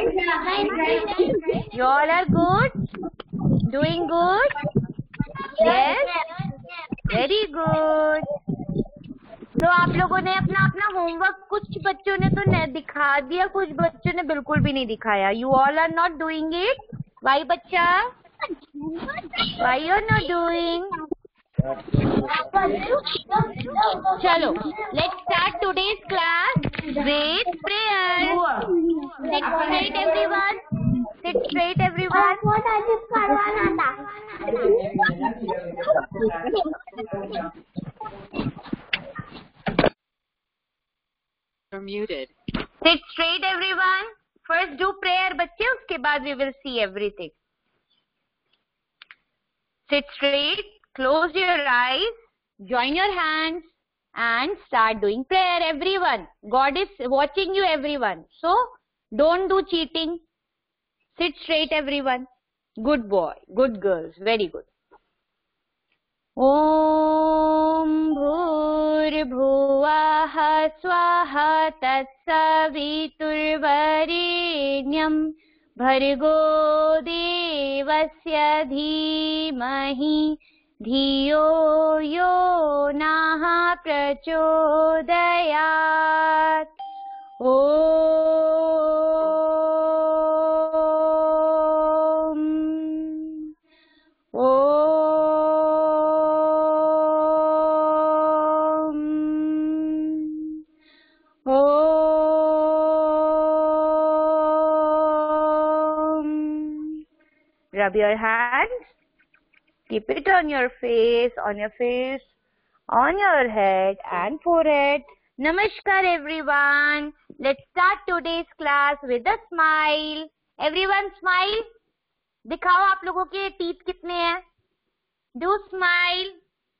You all are good? Doing good? Yes? Very good. तो आप लोगों ने अपना अपना होमवर्क, कुछ बच्चों ने तो दिखा दिया, कुछ बच्चों ने बिल्कुल भी नहीं दिखाया. You all are not doing it. Why बच्चा? Why you are not doing? चलो, let's start today's class with prayer. Sit straight everyone. Sit straight everyone. You're muted. Sit straight everyone. First do prayer बच्चे, उसके बाद we will see everything. Sit straight, close your eyes, join your hands and start doing prayer everyone. God is watching you everyone. So don't do cheating. Sit straight everyone. Good boy, good girls, very good. Om Bhurbhuvah Swaha Tatsaviturvarenyam Bhargo Devasya Dhimahi Dhiyo Yo Naha Prachodayat. Rub your hands. Keep it on your face, on your head and forehead. Namaskar everyone. Let's start today's class with a smile. Everyone smile. दिखाओ आप लोगों के teeth कितने हैं. Do smile.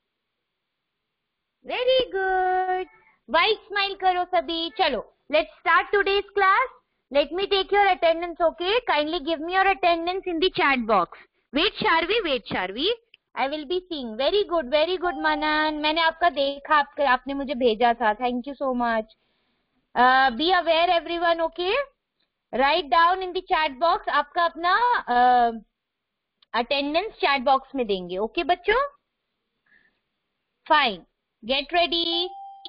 Very good. White smile करो सभी. चलो. Let's start today's class. Let me take your attendance, okay? Kindly give me your attendance in the chat box. Wait, Sharvi. I will be seeing. Very good, Manan. मैंने आपका देखा, आपने मुझे भेजा था. Thank you so much. Be aware, everyone, okay? Write down in the chat box. आपका अपना attendance chat box में देंगे, okay, बच्चों? Fine. Get ready.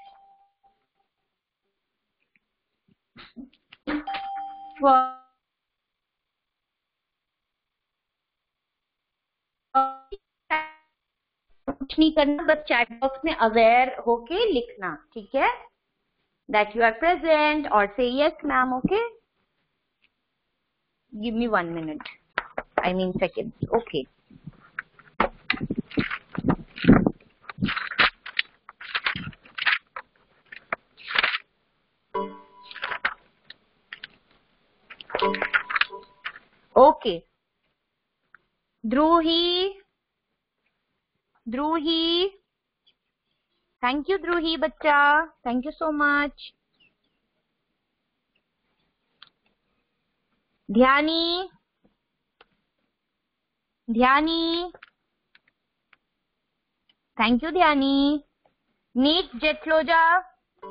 कुछ नहीं करना, बस चैट बॉक्स में अवेयर होके लिखना, ठीक है? That you are present or say yes ma'am, okay? Give me 1 minute. I mean seconds. Okay. Okay. Dhruhi. Thank you, Dhruhi, bachcha. Thank you so much. Dhyani. Thank you, Dhyani. Nick Jetloja.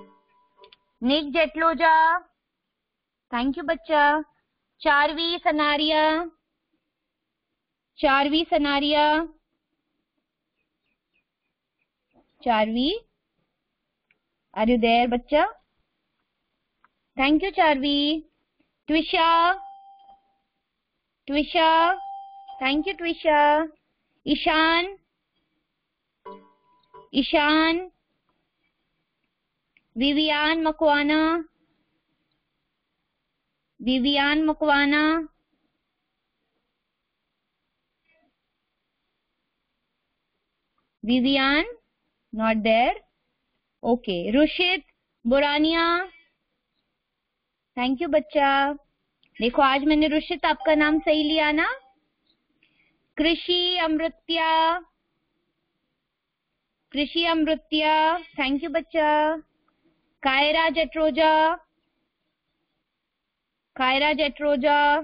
Thank you, bachcha. Charvi Sanaria. Charvi, are you there, bachcha? Thank you, Charvi. Twisha. Thank you, Twisha. Ishan. Vivian Makwana. Vivian, not there. Okay. Rushit Burania. Thank you, बच्चा. देखो आज मैंने रुशित आपका नाम सही लिया ना. कृषि अमृत्या. थैंक यू बच्चा. Kaira Jatroja.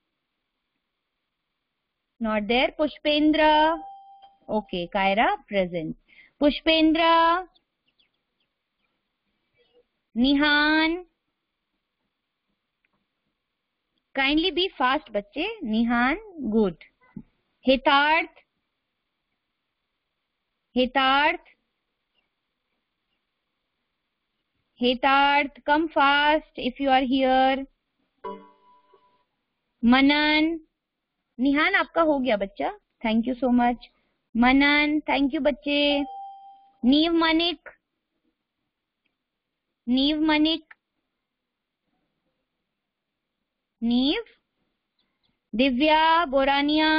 Not there. Pushpendra. Okay, Kaira present. Pushpendra. Nihan. Kindly be fast बच्चे. Nihan good. Hitarth, Hitarth, Hitarth come fast if you are here. Manan, Nihan आपका हो गया बच्चा. Thank you so much. Manan, thank you बच्चे. नीव मनिक, नीव मनिक, नीव. Divya Boraniya,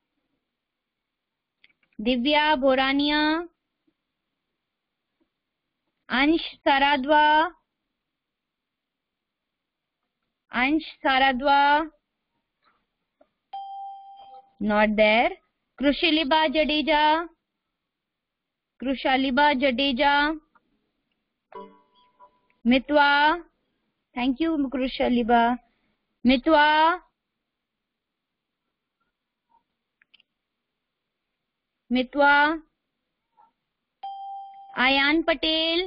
Divya Boraniya. Ansh Saradva, Ansh Saradva. Not there. Krishiliba Jadeja, Krishaliba Jadeja. Mitva, thank you कृषालिबा. Mitwa, Mitwa. Ayaan Patel,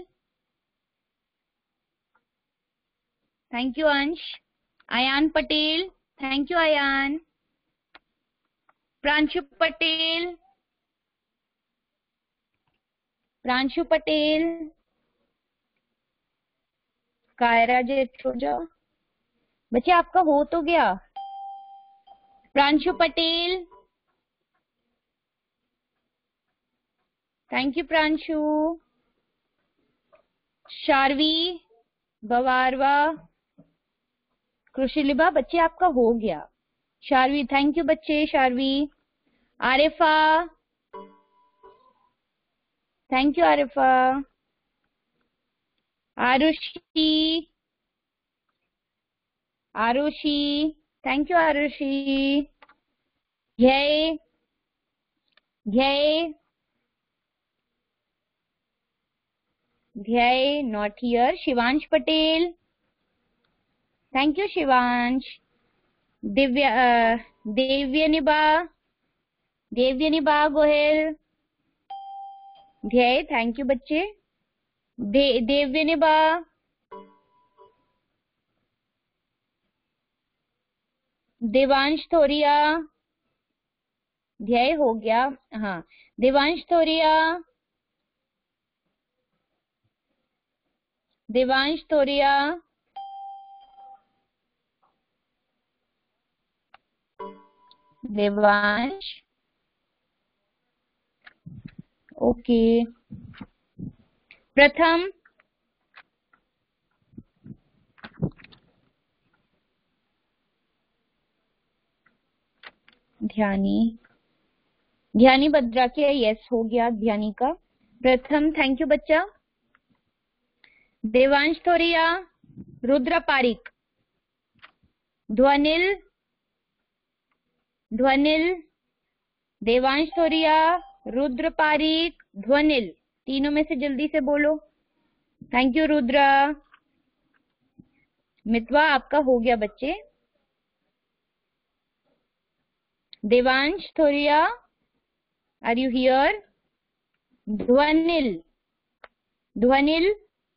thank you Ansh. Aayan Patel, thank you Aayan. Pranshu Patel, Pranshu Patel. Kaira Jethoja, बच्चे आपका हो तो गया. Pranshu Patel, thank you Pranshu. शार्वी बवारवा. कृषिलिबा, बच्चे आपका हो गया. शार्वी, थैंक यू बच्चे. Sharvi. Arifa, thank you Arifa. Arushi, Arushi, thank you Arushi. Dhyey, Dhyey, Dhyey not here. Shivansh Patel, thank you Shivansh. Divya Devyaniba, Devyaniba Gohel. Dhyey, thank you बच्चे. देव्यनिबा. देवांश थोरिया. ध्येय हो गया. हाँ, देवांश थोरिया, देवांश थोरिया. देवांश, ओके. प्रथम, ध्यानी, ध्यानी बद्रा के यस हो गया. ध्यानी का. प्रथम, थैंक यू बच्चा. देवांश थोरिया. रुद्र पारिक. ध्वनिल, ध्वनिल. देवांश थोरिया, रुद्र पारिक, ध्वनिल. तीनों में से जल्दी से बोलो. Thank you Rudra. मितवा आपका हो गया बच्चे. Devansh Thoria, are you here? Dhvanil, Dhvanil,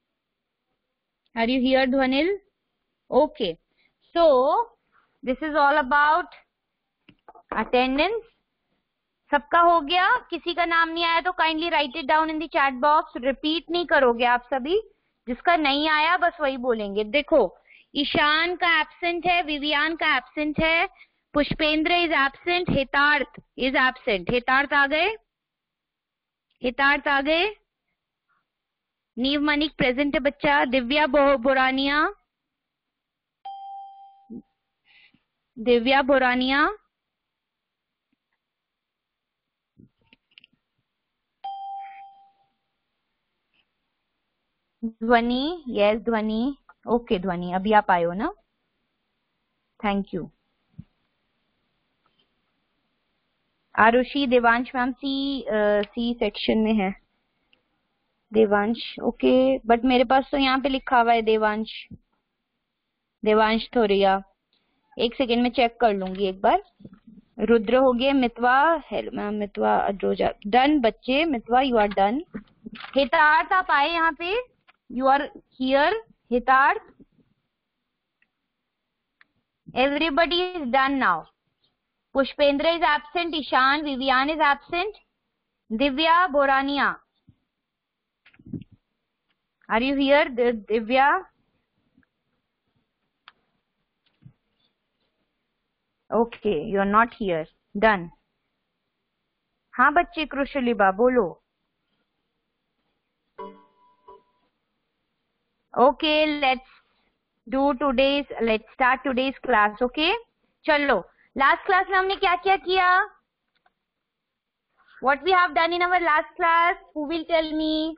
are you here Dhvanil? Okay. So this is all about attendance. सबका हो गया? किसी का नाम नहीं आया तो kindly write it down in the chat box. Repeat नहीं करोगे आप सभी. जिसका नहीं आया बस वही बोलेंगे. देखो, ईशान का एब्सेंट है, विवियान का एब्सेंट है, Pushpendra is absent, Hitarth is absent. Hitarth आ गए? हितार्थ आ गए? नीव मनिक प्रेजेंट है बच्चा. दिव्या बोरानिया, दिव्या बोरानिया. ध्वनि, यस ध्वनि. ओके ध्वनि, अभी आप आए हो ना. Thank you. Arushi, Devansh ma'am C section में है. देवांश, ओके. बट मेरे पास तो यहाँ पे लिखा हुआ है देवांश, देवांश थोरिया. एक सेकेंड में चेक कर लूंगी एक बार. रुद्र हो गए. मितवा, हेलो मैम. मितवा अड्रोजा, डन बच्चे. मितवा यू आर डन. हितार्थ आप आए यहाँ पे. You are here Hitarth. Everybody is done now. Pushpendra is absent. Ishan, Vivian is absent. Divya, Borania. Are you here, Divya? Okay, you are not here. Done. हाँ बच्चे, कृषुलिबा बोलो. Okay, let's start today's class. Okay, चलो. Last class में हमने क्या क्या किया? What we have done in our last class? Who will tell me?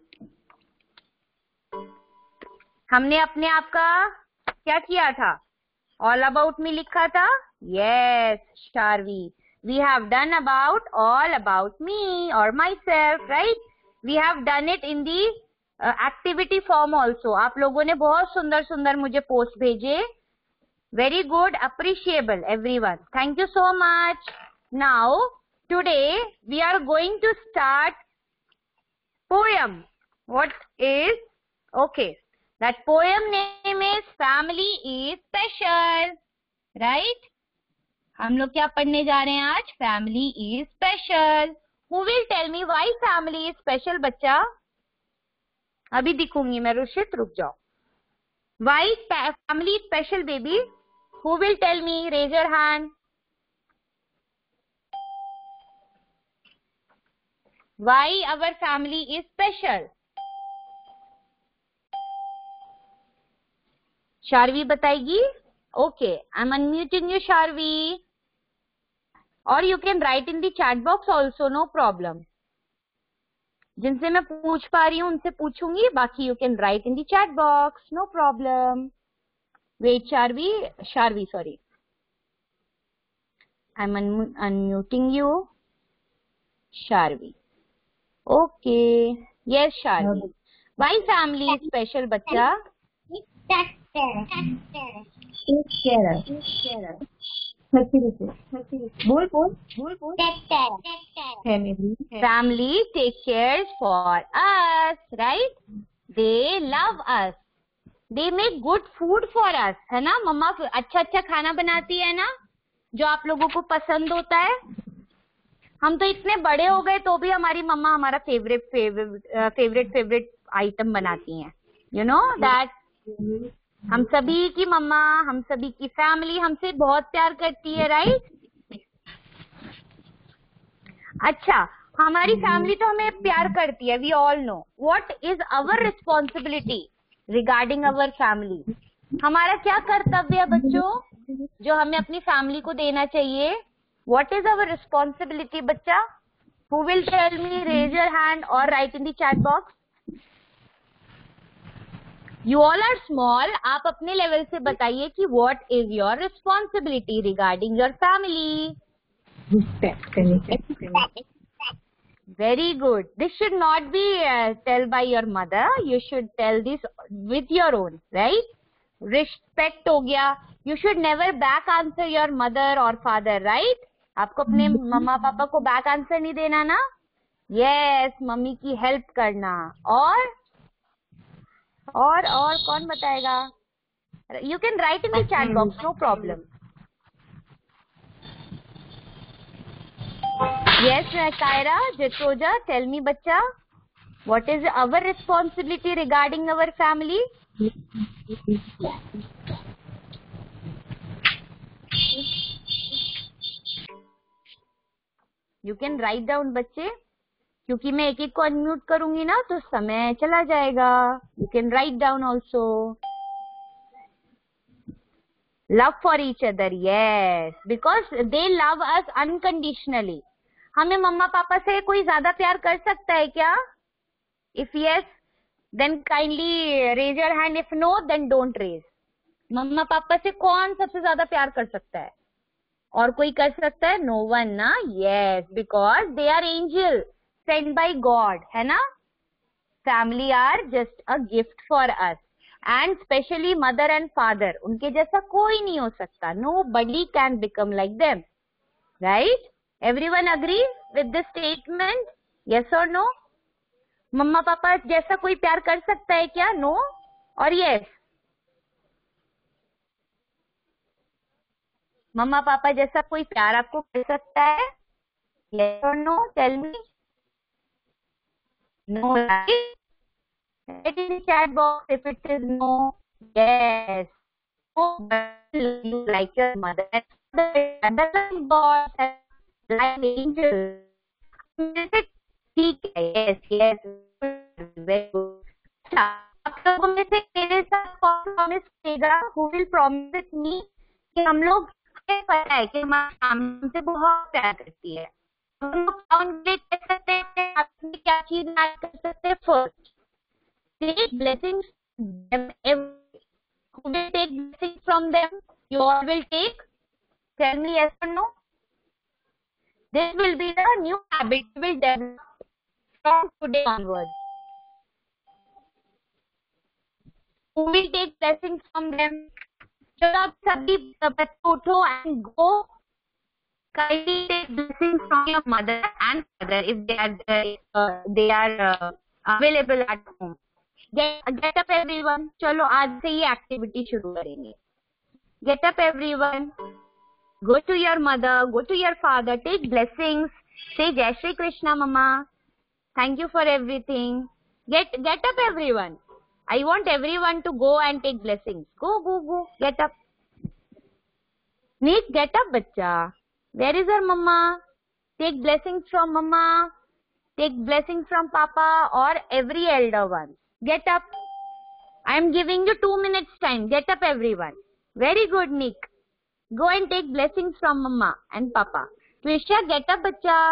हमने अपने आप का क्या किया था? All about me लिखा था? Yes, Sharvi. We have done all about me or myself, right? We have done it in the activity form also. आप लोगों ने बहुत सुंदर सुंदर मुझे पोस्ट भेजे. Very good, appreciable everyone. Thank you so much. Now, today we are going to start poem. What is? Okay. That poem name is Family is Special. Right? हम लोग क्या पढ़ने जा रहे हैं आज? Family is special. Who will tell me why family is special, बच्चा? अभी दिखूंगी मैं. रुशित रुक जाओ. Why family is special, baby? Who will tell me? Raise your hand. Why our family is special? Sharvi बताएगी? Okay, I'm unmuting you, Sharvi. Or you can write in the chat box also, no problem. जिनसे मैं पूछ पा रही हूँ उनसे पूछूंगी, बाकी you can write in the chat box, no problem. Wait, Sharvi, sorry. I'm unmuting you. Sharvi. Okay. Yes, Sharvi. Why family is special, बच्चा? बोल. Family take cares for us, right? They love us. They make good food for us, है ना? मम्मा अच्छा अच्छा खाना बनाती है ना, जो आप लोगों को पसंद होता है. हम तो इतने बड़े हो गए तो भी हमारी मम्मा हमारा फेवरेट आइटम बनाती हैं. You know that? हम सभी की मम्मा, हम सभी की फैमिली हमसे बहुत प्यार करती है, राइट? अच्छा, हमारी फैमिली तो हमें प्यार करती है. We all know. What is our responsibility regarding our family? हमारा क्या कर्तव्य है बच्चों, जो हमें अपनी फैमिली को देना चाहिए? व्हाट इज आवर रिस्पॉन्सिबिलिटी बच्चा? Who will tell me? Raise your hand और write in the chat box. You all are small. आप अपने लेवल से बताइए कि what is your responsibility regarding your family? Very good. This should not be tell by your mother. You should tell this with your own, right? Respect हो गया. You should never back answer your mother or father, right? आपको अपने मम्मा पापा को back answer नहीं देना ना? Yes, mummy की help करना. और कौन बताएगा? You can write in the chat box, no problem. Yes, Kaira, Jitoja, tell me बच्चा, what is our responsibility regarding our family? You can write down बच्चे, क्योंकि मैं एक एक को अनम्यूट करूंगी ना तो समय चला जाएगा. You can write down also. Love for each other, yes, because they love us unconditionally. हमें मम्मा पापा से कोई ज्यादा प्यार कर सकता है क्या? If yes then kindly raise your hand. If no then don't raise. मम्मा पापा से कौन सबसे ज्यादा प्यार कर सकता है? और कोई कर सकता है? नो वन ना. Yes, because they are angel sent by God, है ना? Family are just a gift for us, and especially mother and father. उनके जैसा कोई नहीं हो सकता. Nobody can become like them, right? Everyone agree with this statement? Yes or no? मम्मा पापा जैसा कोई प्यार कर सकता है क्या? No और yes? मम्मा पापा जैसा कोई प्यार आपको कर सकता है? Yes or no? Tell me. No, right? Write in the chat box if it is no. Yes. Oh, but you like your mother and father like God, like angels. ठीक है. Yes, yes. Very good. अच्छा, आप लोगों में से मेरे साथ कौन प्रॉमिस करेगा? Who will promise with me कि हम लोग पता है कि माँ हमसे बहुत प्यार करती है. हम लोग काउंट कर सकते हैं. आपने क्या चीज याद कर सकते हैं? First, take blessings from them. Who will take blessings from them? You all will take? Tell me yes or no. This will be the new habit we will develop from today onwards. Who will take blessings from them? चलो आप सभी बच्चे उठो and go. Kindly take blessings from your mother and father if they are available at home. Get up everyone. चलो आज से ये activity शुरू करेंगे. Get up everyone. Go to your mother, go to your father, take blessings. Say Jai Shri Krishna Mama. Thank you for everything. Get up everyone. I want everyone to go and take blessings. Go. Get up. Neek, get up bachcha. Where is her mama? Take blessings from mama. Take blessings from papa or every elder one. Get up. I am giving you 2 minutes time. Get up everyone. Very good, Nick. Go and take blessings from mama and papa. Twisha, get up, bacha.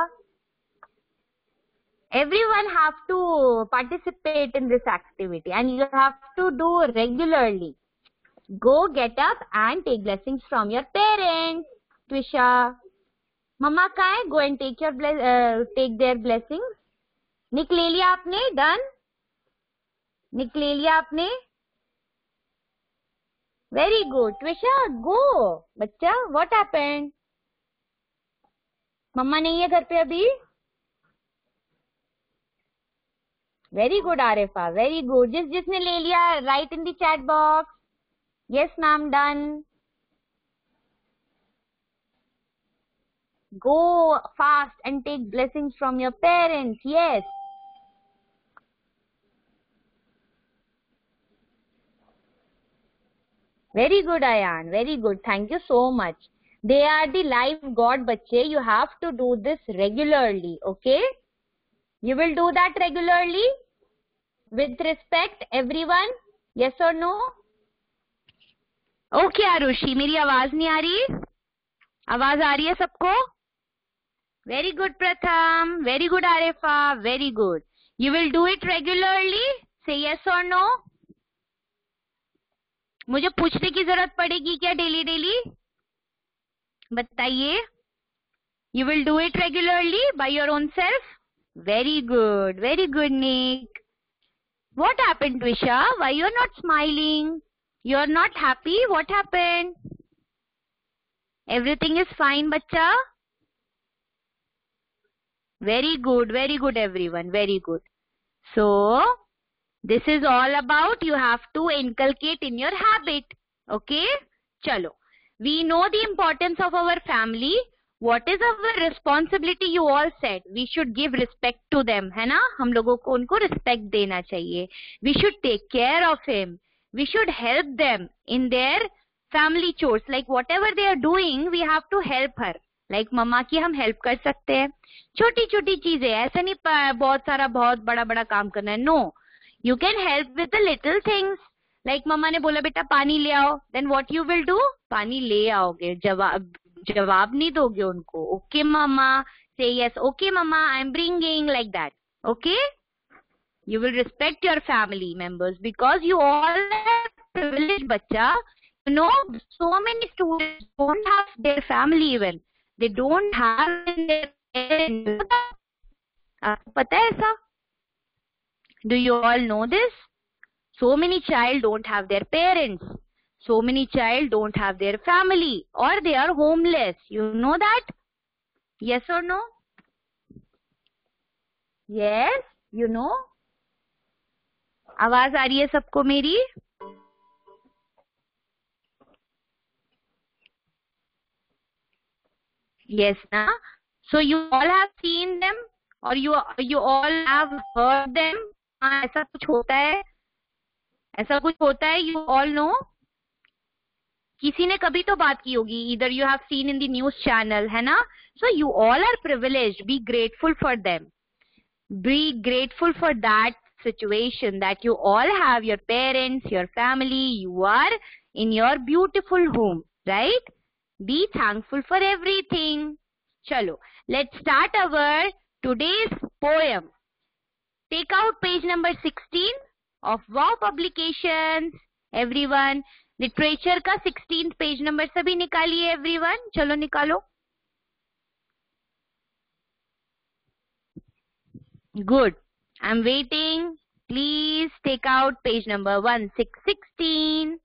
Everyone have to participate in this activity and you have to do regularly. Go, get up and take blessings from your parents. Twisha. Mama कहाँ है? Go and take their blessings. Nick ले लिया आपने? Done? Nick ले लिया आपने? Very good. Twisha, go. बच्चा, what happened? मम्मा नहीं है घर पे अभी? Very good, Arifa. Very good. जिसने ले लिया, write in the chat box. Yes, ma'am, done. Go fast and take blessings from your parents. Yes. Very good, Ayan. Very good. Thank you so much. They are the life God, bachche. You have to do this regularly. Okay? You will do that regularly? With respect, everyone? Yes or no? Okay, Arushi. मेरी आवाज नहीं आ रही? आवाज आ रही है सबको? Very good, Pratham. Very good, Arifa. Very good. You will do it regularly? Say yes or no? मुझे पूछने की जरूरत पड़ेगी क्या डेली? बताइए. You will do it regularly by your own self? Very good. Very good, Nick. What happened, Twisha? Why you're not smiling? You're not happy? What happened? Everything is fine, bacha? Very good, everyone. Very good. So, this is all about you have to inculcate in your habit. Okay? Chalo. We know the importance of our family. What is our responsibility? You all said we should give respect to them, है ना? हम लोगों को उनको respect देना चाहिए. We should take care of him. We should help them in their family chores. Like whatever they are doing, we have to help her. Like मम्मा की हम हेल्प कर सकते हैं. छोटी छोटी चीजें, ऐसा नहीं बहुत बड़ा काम करना है. No, you can help with the little things. Like मम्मा ने बोला बेटा पानी ले आओ. Then what you will do? पानी ले आओगे. जवाब नहीं दोगे उनको. Okay mama, say yes. Okay mama, I am bringing, like that. Okay? You will respect your family members because you all have privilege, bacha. You know, so many students don't have their family even. They don't have their parents. आपको पता है ऐसा? Do you all know this? So many child don't have their parents. So many child don't have their family or they are homeless. You know that? Yes or no? Yes, you know. आवाज आ रही है सबको मेरी? Yes, na? So you all have seen them or you all have heard them? हाँ, ऐसा कुछ होता है, ऐसा कुछ होता है, you all know? किसी ने कभी तो बात की होगी, either you have seen in the news channel, है ना? So you all are privileged, be grateful for them. Be grateful for that situation that you all have your parents, your family, you are in your beautiful home, right? Be thankful for everything. Chalo, let's start our today's poem. Take out page number 16 of Wow Publications. Everyone, literature का 16th page number सभी निकालिए everyone. चलो निकालो. Good. I'm waiting. Please take out page number 1616.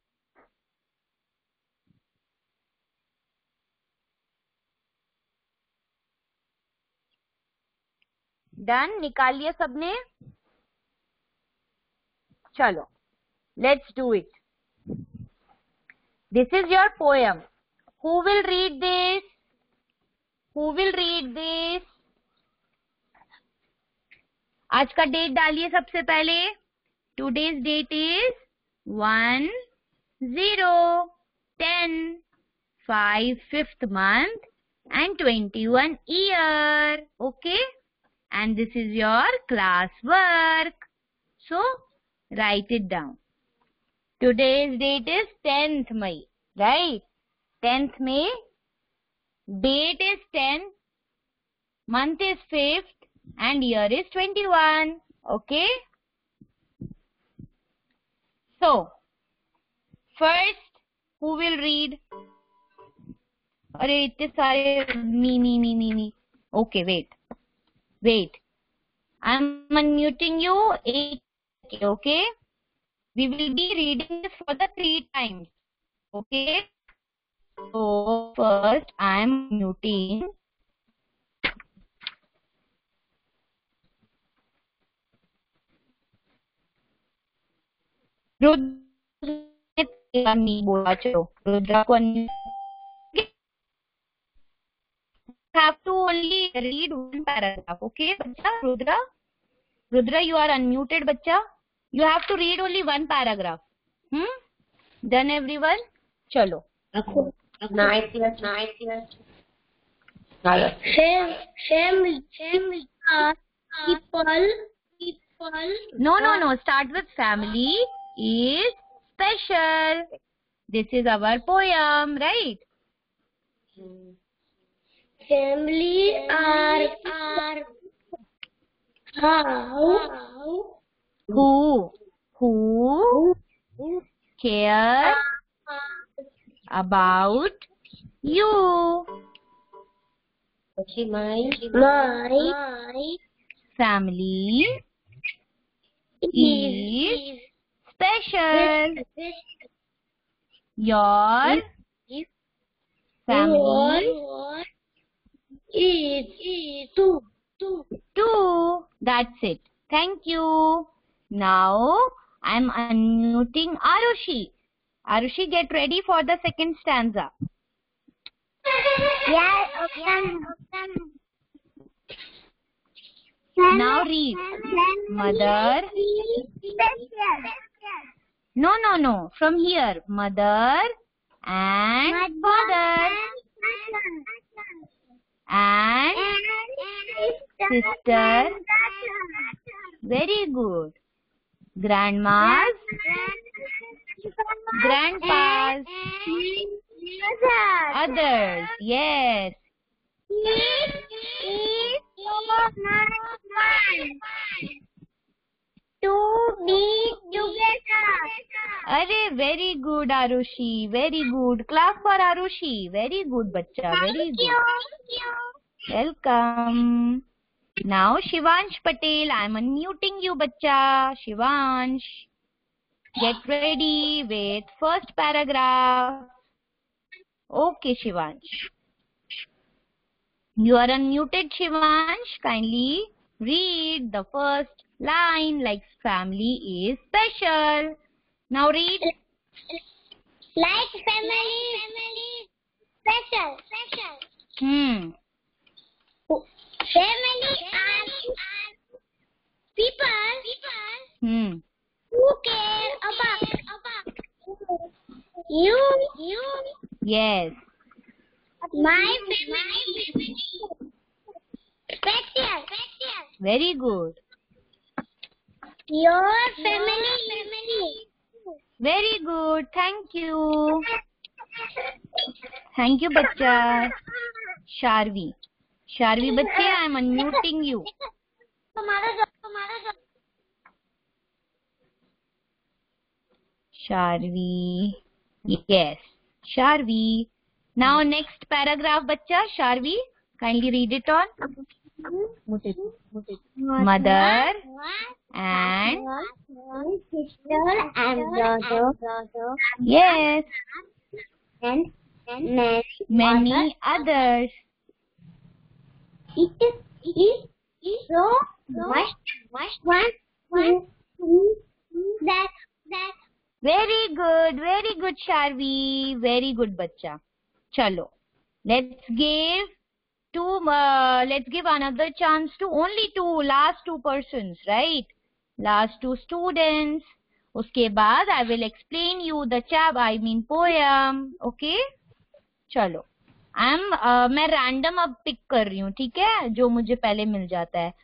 Done? निकालिए सबने? चलो. Let's do it. This is your poem. Who will read this? Who will read this? आज का डेट डालिए सबसे पहले. Today's date is 1/0/10 5th month and 21 year. Okay, and this is your class work. So write it down. Today's date is 10th May, right? 10th May. Date is 10. Month is 5th. And year is 21. Okay. So, first, who will read? अरे इतने सारे me. Okay, wait. I'm unmuting you. Okay. We will be reading this for the 3 times. Okay. So first, I'm muting. Rudra नहीं बोला, चलो रुद्रा को have to only read one paragraph. Okay, बच्चा Rudra you are unmuted बच्चा. You have to read only one paragraph. Done everyone? चलो. Nice. People. No. Start with family is special. This is our poem, right? Family are how who care about you. okay, my Family is special. Your family is two. That's it. Thank you. Now I'm unmuting Arushi. Arushi, get ready for the second stanza. Yes, okay. Now read. Mother. No. From here. Mother and father and sister. Very good. Grandmas, grandpas, others. Yes. To be together. Arey, very good Arushi. Very good. Clap for Arushi. Very good bachcha. Very good. Welcome. Now Shivansh Patel. I am unmuting you bachcha. Shivansh. Get ready with first paragraph. Okay Shivansh. You are unmuted Shivansh. Kindly read the first line like family is special. Now read. Like family special. Family are people who care about you. Yes. My family special. Very good. Your family. Very good. Thank you. Thank you, बच्चा. Sharvi. Sharvi बच्चे, I am unmuting you. Sharvi. Yes. Sharvi. Now next paragraph, बच्चा. Sharvi, kindly read it on. Mother and sister and brother. yes, And many others. It is so much fun that Very good, Sharvi. Very good, बच्चा. चलो, let's give another chance to only last two persons, right? Last two students. उसके बाद I will explain you the poem. Okay? चलो. मैं random अब pick कर रही हूँ, ठीक है? जो मुझे पहले मिल जाता है.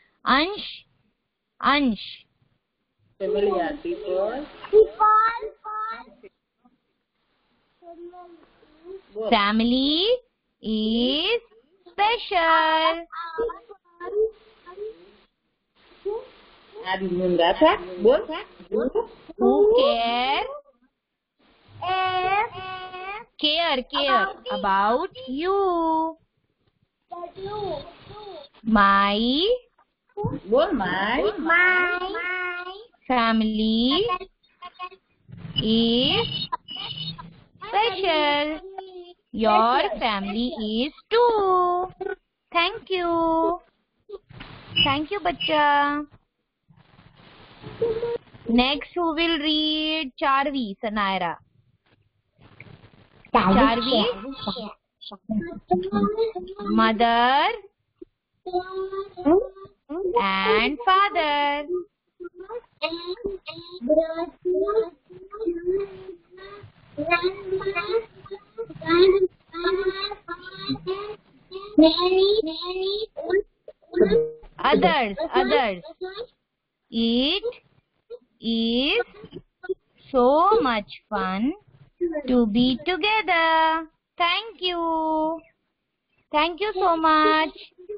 अंश. Family are people. Family is special. Who care about you. My family is special. Your family is too. Thank you. Thank you, बच्चा. Next, who will read? Charvi, Sanaira. Charvi. Mother and father. Others. It is so much fun to be together. Thank you. Thank you so much.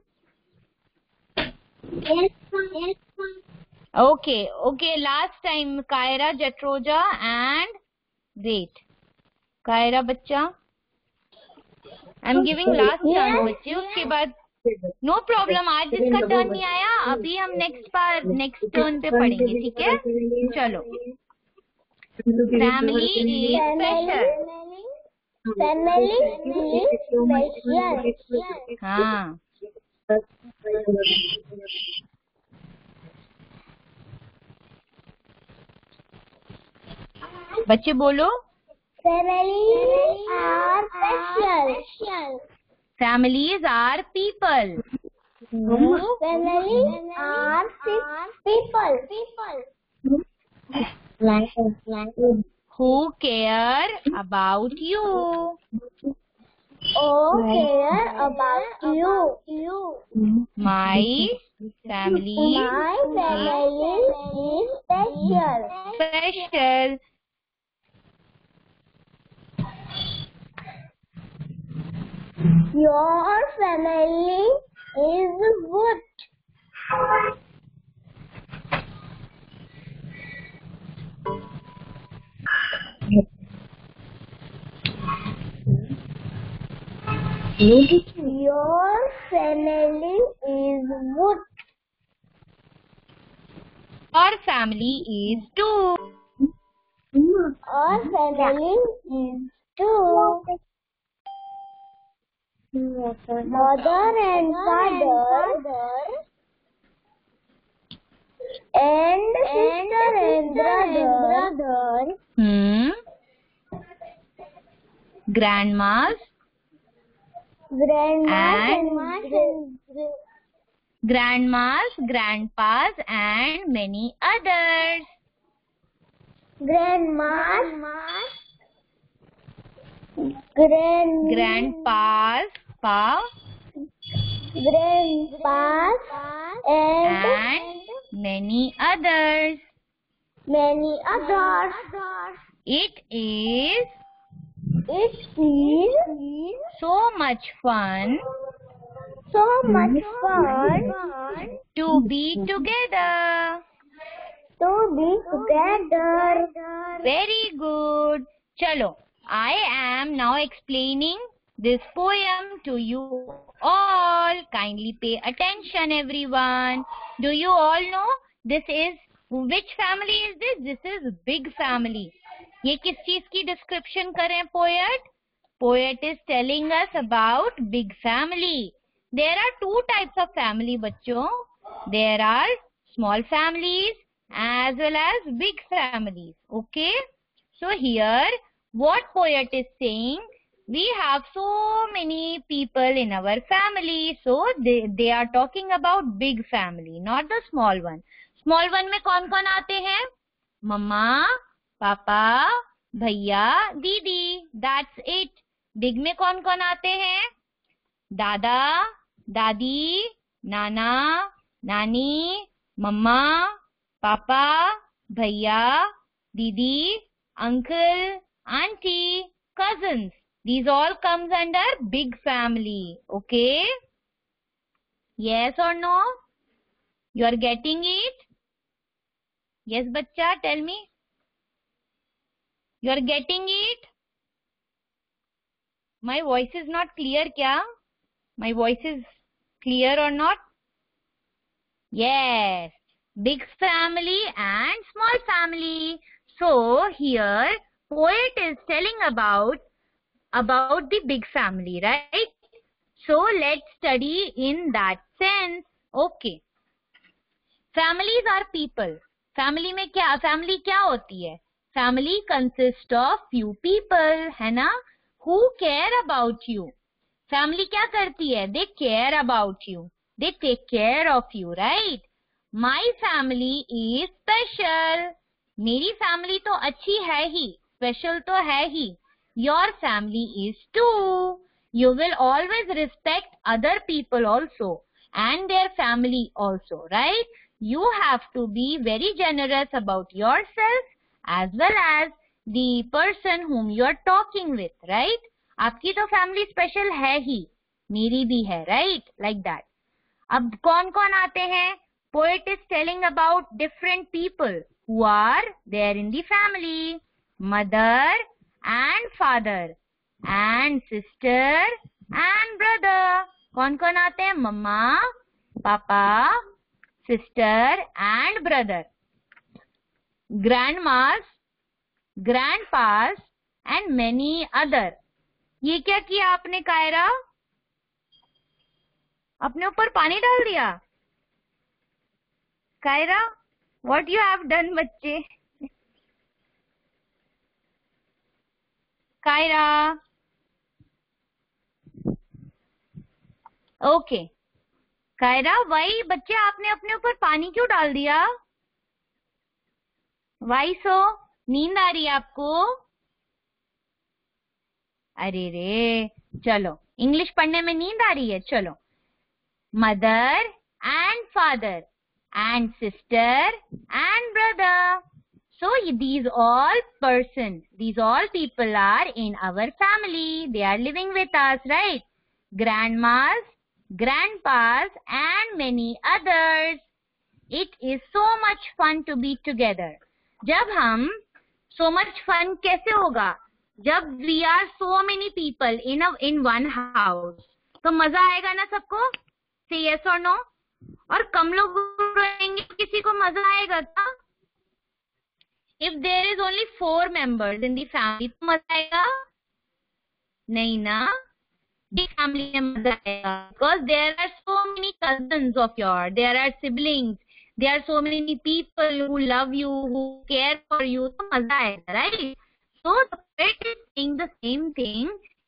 Okay. Last time, Kaira, Jatroja, and wait. Kaira, बच्चा. I'm giving last chance, बच्चे. उसके बाद no problem. आज जिसका turn नहीं आया, अभी हम नेक्स्ट टर्न पे पढ़ेंगे, ठीक है? चलो. Family is special. हाँ. बच्चे बोलो. Families are special. Families are people. Families are people. Who care about you. Care about you. My family is special. Your family is good. Your family is good. Our family is too. Our family is too. Mother and father and sister and brother Grandmas grandmas, grandpas, and many others. Grandpas, and many others. It is so much fun to be together. Very good. Chalo, I am now explaining this poem to you all. Kindly pay attention, everyone. Do you all know this is, which family is this? This is big family. ये किस चीज की description करें poet? Poet is telling us about big family. There are two types of family, बच्चों. There are small families as well as big families. Okay? So here, what poet is saying, we have so many people in our family. So they are talking about big family, not the small one. Small one में कौन कौन आते हैं? मम्मा, पापा, भैया, दीदी. That's it. Big में कौन कौन आते हैं? दादा, दादी, नाना, नानी, मम्मा, पापा, भैया, दीदी, uncle, auntie, cousins. These all comes under big family. Okay? Yes or no? You are getting it? Yes, bachcha, tell me. You are getting it? My voice is not clear, kya? My voice is clear or not? Yes. Big family and small family. So here poet is telling about the big family, right? So let's study in that sense. Okay. Families are people. Family में क्या? Family क्या होती है? Family consists of few people, है ना? Who care about you. Family क्या करती है? They care about you. They take care of you, right? My family is special. मेरी family तो अच्छी है ही, special तो है ही. Your family is too. You will always respect other people also and their family also, right? You have to be very generous about yourself as well as the person whom you are talking with, right? आपकी तो family special है ही, मेरी भी है, right? Like that. अब कौन कौन आते हैं? Poet is telling about different people who are there in the family. Mother and father and sister and brother. कौन कौन आते हैं? मम्मा, पापा, sister and brother. Grandmas, grandpas and many other. ये क्या किया आपने कायरा? अपने ऊपर पानी डाल दिया? Kiara, what you have done बच्चे? कायरा, ओके. कायरा, वही बच्चे आपने अपने ऊपर पानी क्यों डाल दिया? Why so? नींद आ रही है आपको? अरे रे, चलो इंग्लिश पढ़ने में नींद आ रही है. चलो, mother and father and sister and brother. So these all people are in our family. They are living with us, right? Grandmas, grandpas and many others. It is so much fun to be together. जब हम so much fun कैसे होगा? जब we are so many people in one house. तो मजा आएगा ना सबको? Say yes or no? और कम लोग रहेंगे किसी को मजा आएगा क्या? If there is only 4 members in the family तो मजा आएगा? नहीं ना? Big family में मजा आएगा because there are so many cousins of yours, there are siblings, there are so many people who love you, who care for you, तो मजा आएगा, right? So the poet is saying the same thing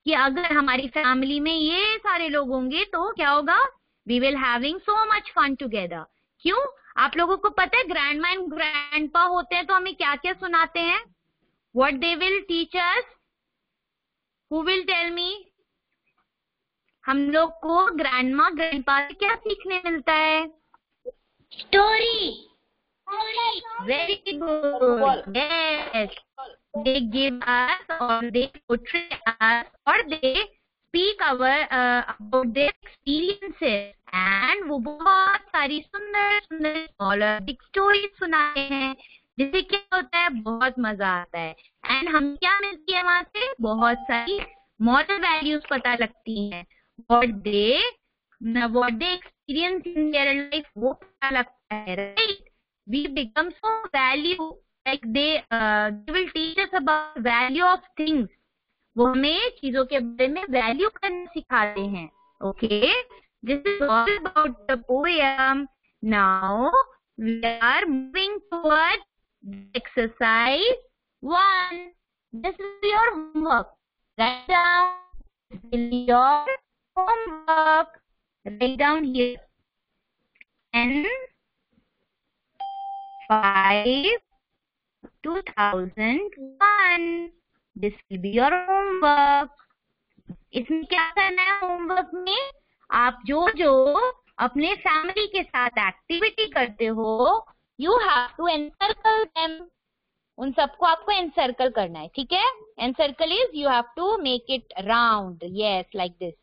कि अगर हमारी family में ये सारे लोग होंगे तो क्या होगा, we will having so much fun together. क्यों? आप लोगों को पता है ग्रैंडमा एंड ग्रैंडपा होते हैं तो हमें क्या क्या सुनाते हैं? What they will teach us? Who will tell me? हम लोग को ग्रैंडमा ग्रैंडपा से क्या सीखने मिलता है? Story. Very good. Yes. They give us or they portray us or they speak about their experiences and वो बहुत सारी सुंदर सुंदर और बिग स्टोरी सुनाते हैं, जिससे क्या होता है, बहुत मजा आता है। एंड हम क्या मिलती है वहां से? बहुत सारी मॉरल वैल्यूज पता लगती हैं। what they experience in their life वो पता लगता है, right? We become so value, like they will teach us about value of things. वो हमें चीजों के बारे में वैल्यू करना सिखाते हैं। Okay, this is all about the poem. Now we are moving towards exercise 1. This is your homework. Write down. This is your homework. Write down here. 10/5, 2001. This will be your homework. इसमें क्या करना है? Homework में आप जो जो अपने family के साथ एक्टिविटी करते हो, you have to encircle them. उन सबको आपको एनसर्कल करना है, ठीक है? Encircle is you have to make it round, yes, like this.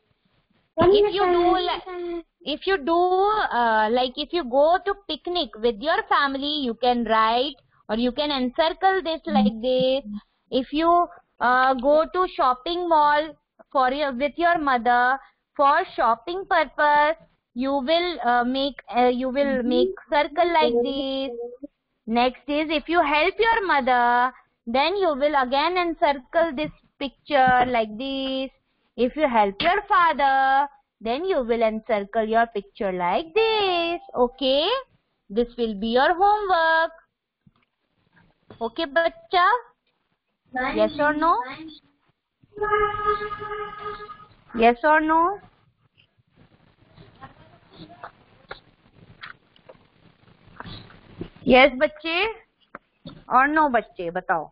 If you do like if you go to picnic with your family, you can write or you can encircle this like this. If you go to shopping mall with your mother for shopping purpose, you will make circle like this. Next is if you help your mother, then you will again encircle this picture like this. If you help your father, then you will encircle your picture like this. Okay, this will be your homework. Okay, bachcha? Yes or no? Yes or no? Yes बच्चे और no बच्चे, बताओ.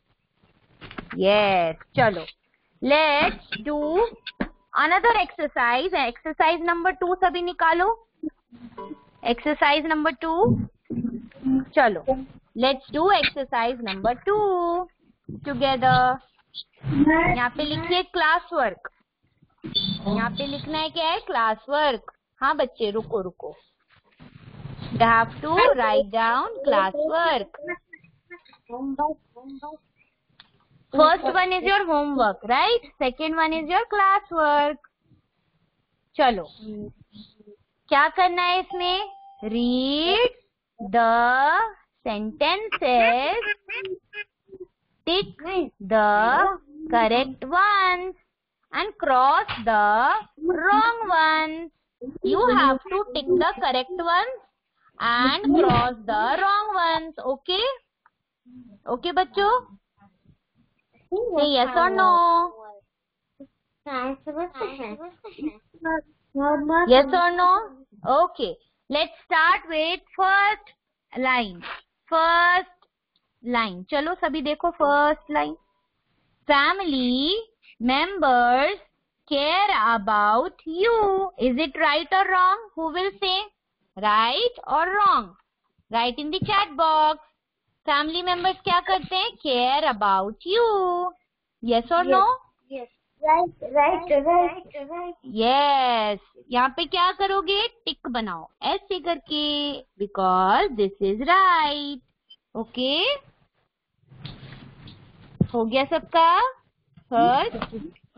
Yes, चलो. Let's do another exercise. Exercise number 2 सभी निकालो. Exercise number 2. चलो. Let's do exercise number 2 together. यहाँ पे लिखिए क्लास वर्क. यहाँ पे लिखना है क्या है? Class work. हाँ बच्चे रुको. You have to write down class work. First one is your homework, right? Second one is your class work. चलो, क्या करना है इसमें? Read the sentences, tick the correct ones and cross the wrong ones. You have to tick the correct ones and cross the wrong ones. Okay? Okay, बच्चों? Say yes or no? Yes or no? Okay. Let's start with first line. First line. चलो सभी देखो first line. Family members care about you. Is it right or wrong? Who will say? Right or wrong? Write in the chat box. Family members क्या करते हैं? Care about you. Yes or no? Yes. Right. Yes. यहाँ पे क्या करोगे? टिक बनाओ ऐसे करके, because this is right. Okay? हो गया सबका? First.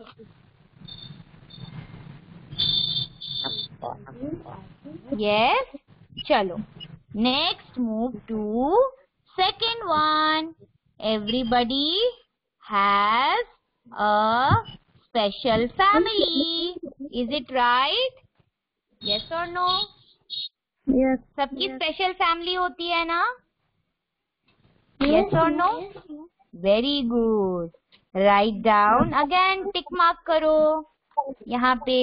Yes. चलो. Next move to second one. Everybody has a special family. Is it right? Yes or no? Yes. सबकी स्पेशल फैमिली होती है ना? Yes or no? Very good. Write down. Again tick mark करो यहाँ पे.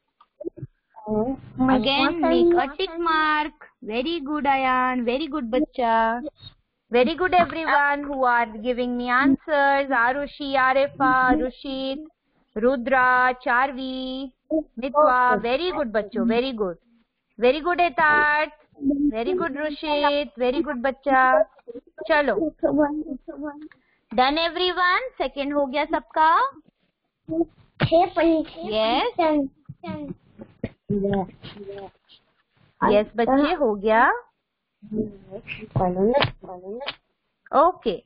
Again make a tick mark. Very good Ayan. Very good बच्चा. Very good everyone who are giving me answers. Arushi, Arifa, Rushit, Rudra, Charvi, Mitwa. Very good बच्चों. Very good. Very good Etat. Very good Rushit. Very good बच्चा. चलो. Done everyone. Second हो गया सबका. Yes. Yes बच्चे हो गया. Okay.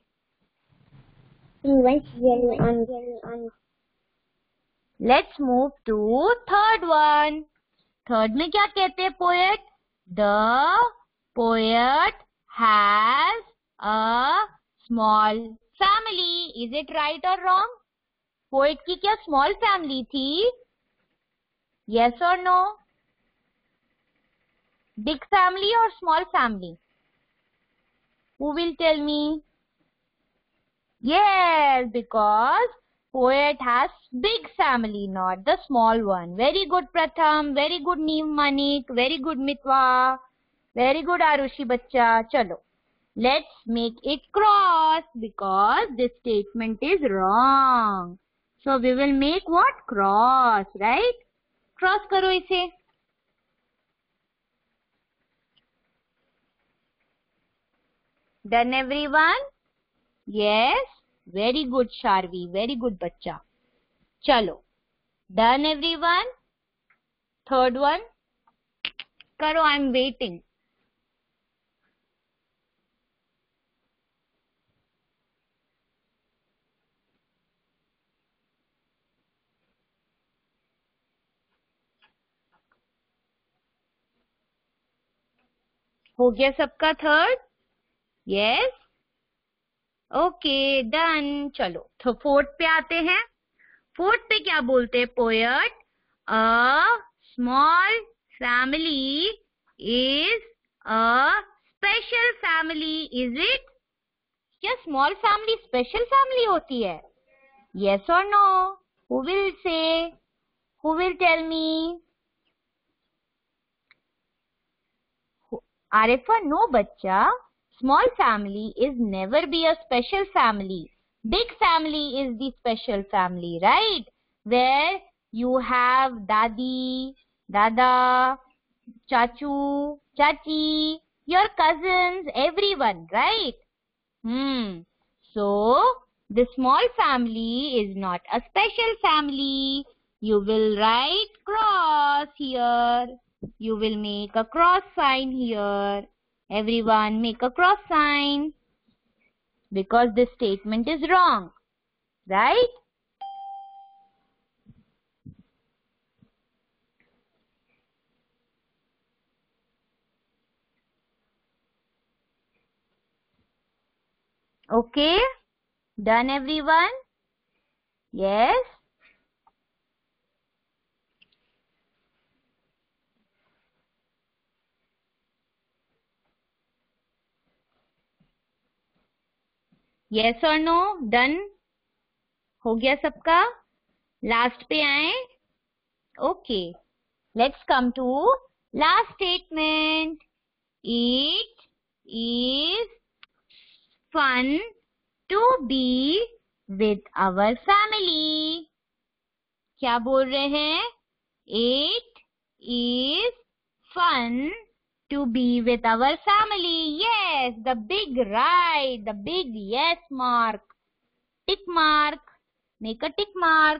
Let's move to third one. Third में क्या कहते हैं poet? The poet has a small family. Is it right or wrong? Poet की क्या small family थी? Yes or no? Big family or small family? Who will tell me? Yes, because poet has big family, not the small one. Very good Pratham, very good Neem Manik, very good Mitwa, very good Arushi bachcha. Chalo, let's make it cross because this statement is wrong. So we will make what? Cross, right? Cross karo ise. Done everyone? Yes. Very good Sharvi. Very good bachcha. Chalo. Done everyone? Third one? Karo, I'm waiting. हो गया सबका third? Yes. Okay, done. चलो तो fourth पे आते हैं. Fourth पे क्या बोलते हैं poet? A small family is a special family. Is it? क्या small family special family होती है? Yes or no? Who will say? Who will tell me? Arifa, no bachcha. Small family is never be a special family. Big family is the special family, right? Where you have Dadi, Dada, Chachu, Chachi, your cousins, everyone, right? So, the small family is not a special family. You will write cross here. You will make a cross sign here. Everyone make a cross sign because this statement is wrong, right? Okay, done everyone? Yes? Yes or no? Done? हो गया सबका? Last पे आए? Okay, let's come to last statement. It is fun to be with our family. क्या बोल रहे हैं? It is fun to be with our family. Yes, the big right, the big yes mark. Tick mark. Make a tick mark.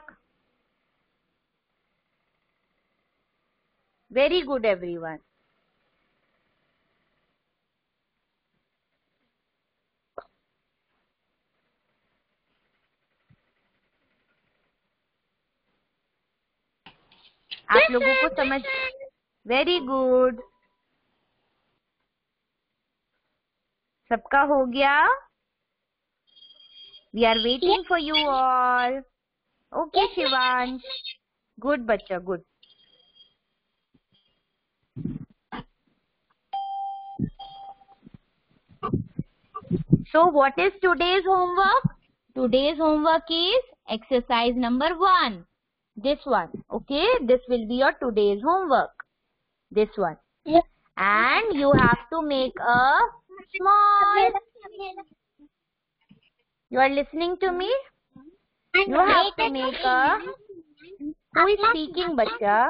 Very good everyone. आप लोगों को समझ very good. सबका हो गया? We are waiting for you all. Okay, Shivansh. Good, bachcha, good. So, what is today's homework? Today's homework is exercise number 1. This one, okay? This will be your today's homework. This one. Yes. And you have to make a small... You are listening to me? You have to make a... Who is speaking, bacha?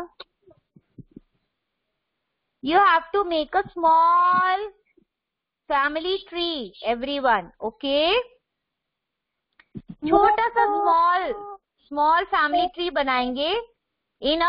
You have to make a small family tree, everyone, okay? छोटा सा small family tree बनाएंगे in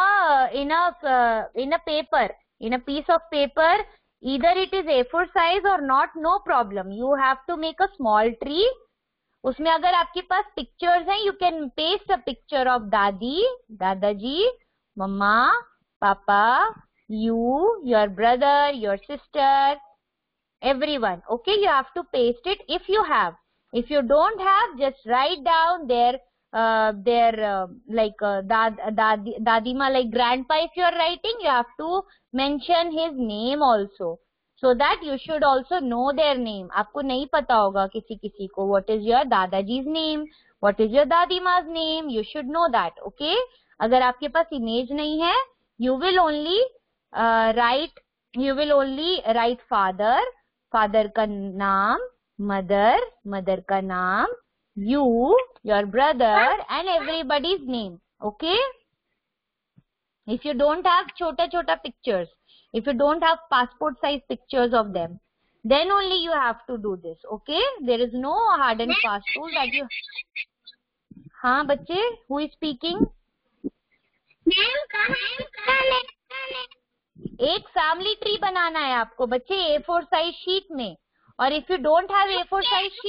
a paper, in a piece of paper. Either it is A4 size or not, no problem. You have to make a small tree. उसमें अगर आपके पास pictures हैं, you can paste a picture of दादी, दादाजी, मम्मा, पापा, you, your brother, your sister, everyone. Okay, you have to paste it if you have. If you don't have, just write down their dadima, like grandpa. If you are writing, you have to mention his name also, so that you should also know their name. आपको नहीं पता होगा किसी को what is your दादाजी's name, what is your दादीमा's name, you should know that. Okay, अगर आपके पास image नहीं है, you will only write father का नाम, mother का नाम, you, your brother, and everybody's name. Okay, if you don't have छोटा pictures, if you don't have passport size pictures of them, then only you have to do this. Okay, there is no hard and fast rule that you... हाँ बच्चे, who is speaking? एक family tree बनाना है आपको बच्चे A4 size sheet में. और if you don't have A4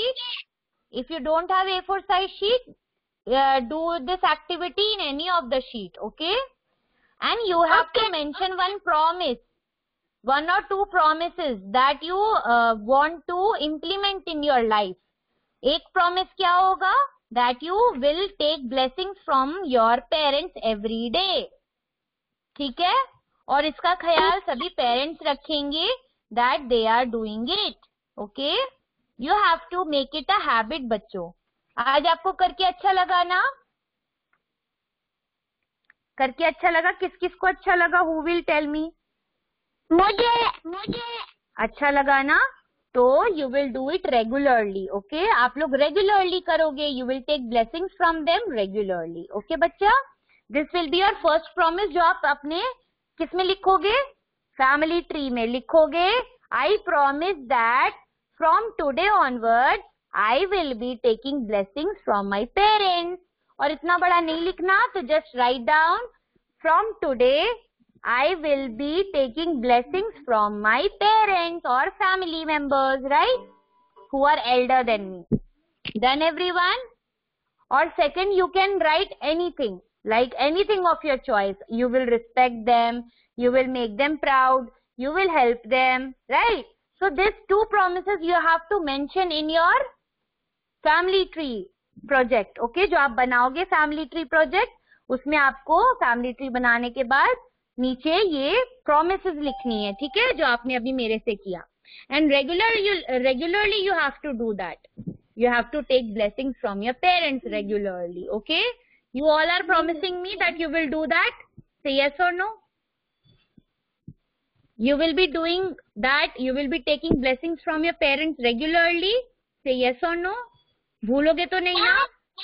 size sheet, do this activity in any of the sheet, okay? And you have to mention one or two promises that you want to implement in your life. एक promise क्या होगा? That you will take blessings from your parents every day. ठीक है? और इसका ख्याल सभी parents रखेंगे that they are doing it. Okay? You have to make it a habit बच्चों. आज आपको करके अच्छा लगा ना? करके अच्छा लगा? किस को अच्छा लगा? Who will tell me? मुझे अच्छा लगा ना? तो you will do it regularly. Okay? आप लोग regularly करोगे. You will take blessings from them regularly. Okay बच्चा? This will be your first promise जो आप अपने किस में लिखोगे? फैमिली ट्री में लिखोगे. I promise that from today onwards I will be taking blessings from my parents. और इतना बड़ा नहीं लिखना, तो just write down from today I will be taking blessings from my parents or family members, right? Who are elder than me. Done everyone? Or second, you can write anything. Like anything of your choice. You will respect them, you will make them proud, you will help them, right? So these two promises you have to mention in your family tree project. Okay, जो आप बनाओगे family tree project, उसमें आपको family tree बनाने के बाद नीचे ये promises लिखनी है, ठीक है, जो आपने अभी मेरे से किया. And regularly you have to do that. You have to take blessings from your parents regularly. Okay? You all are promising me that you will do that? Say yes or no? You will be doing that? You will be taking blessings from your parents regularly? Say yes or no? भूलोगे तो नहीं ना?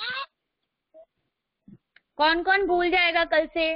कौन कौन भूल जाएगा कल से?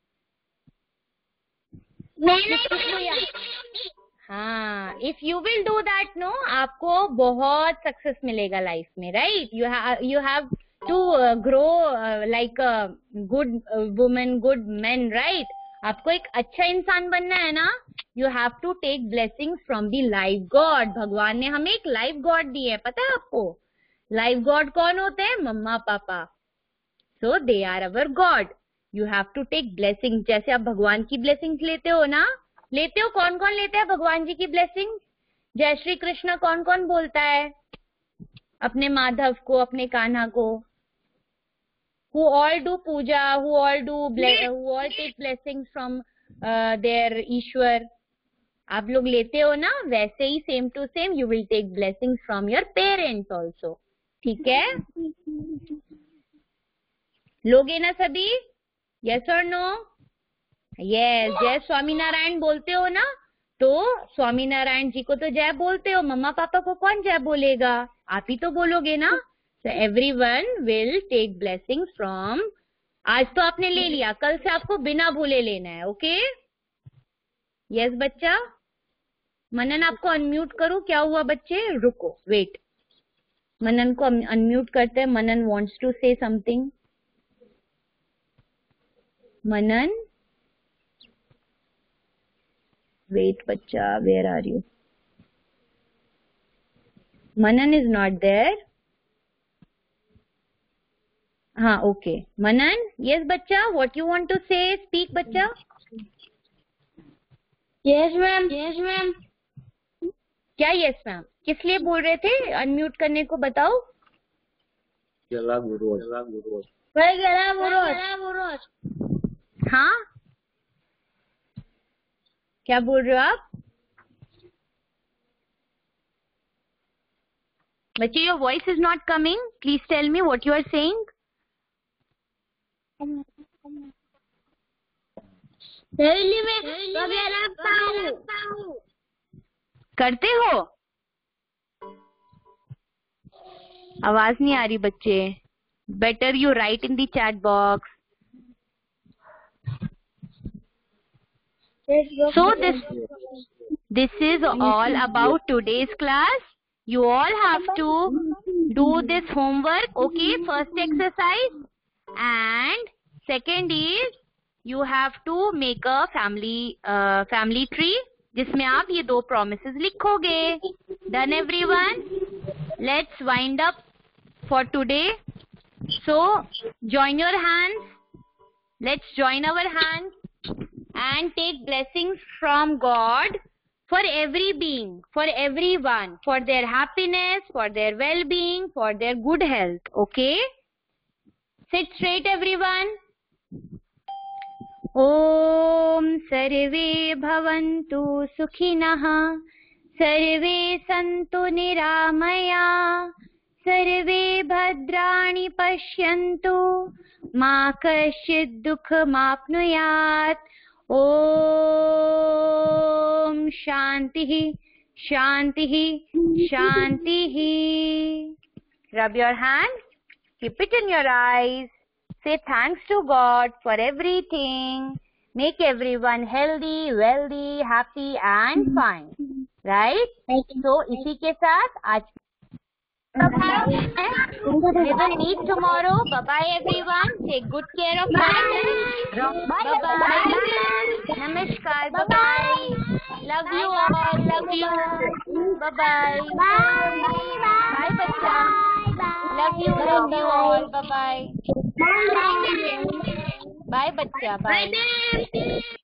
हाँ, if you will do that, no, आपको बहुत सक्सेस मिलेगा लाइफ में, right? You have to grow like a good woman, good man, right? आपको एक अच्छा इंसान बनना है ना? You have to take blessings from the life God. भगवान ने हमें एक life God दी है, पता है आपको? Life God कौन होते हैं? मम्मा पापा. So they are our God. You have to take blessings. जैसे आप भगवान की blessings लेते हो ना? लेते हो, कौन कौन लेते हैं भगवान जी की blessings? जय श्री कृष्ण कौन कौन बोलता है? अपने माधव को, अपने कान्हा को. Who all do puja, who all take blessings from their ईश्वर. आप लोग लेते हो ना? वैसे ही same to same you will take blessings from your parents also. ठीक है? लोगे ना सभी? यस और नो? यस, जय स्वामीनारायण बोलते हो ना? तो स्वामीनारायण जी को तो जय बोलते हो, मम्मा पापा को कौन जय बोलेगा? आप ही तो बोलोगे ना? So everyone will take blessings from. आज तो आपने ले लिया, कल से आपको बिना भूले लेना है. ओके? यस बच्चा. मनन आपको अनम्यूट करूं? क्या हुआ बच्चे? रुको, वेट. मनन को अनम्यूट करते हैं. मनन wants to say something. Manan, wait बच्चा, where are you? Manan is not there. हाँ, okay. Manan, yes बच्चा, what you want to say? Speak बच्चा. Yes ma'am. Yes ma'am. क्या yes मैम? किस लिए बोल रहे थे अनम्यूट करने को? बताओ. Gela guru. मैं गला बुरोज. हाँ, क्या बोल रहे हो आप बच्चे? Your voice is not coming. Please tell me what you are saying. डेली में वगैरह पाऊँ. करते हो? आवाज नहीं आ रही बच्चे. Better you write in the chat box. So this is all about today's class. You all have to do this homework. Okay, first exercise, and second is you have to make a family tree जिसमें आप ये 2 promises लिखोगे. Done everyone? Let's wind up for today. So join your hands. Let's join our hands and take blessings from God for every being, for everyone, for their happiness, for their well-being, for their good health. Okay? Sit straight everyone. Om sarve bhavantu sukhinah, sarve santu niramaya, sarve bhadrani pashyantu, ma kashchid dukhamapnuyat. Om Shanti Shanti Shanti. Rub your hands, keep it in your eyes, say thanks to God for everything. Make everyone healthy, wealthy, happy and fine. Right? So इसी के साथ आज we will meet tomorrow. Bye bye everyone. Take good care of yourself. Bye bye. Namaskar. Bye bye. Love you all. Love you. Bye bye. Bye bachcha. Love you all. Bye bye. Bye bachcha. Bye.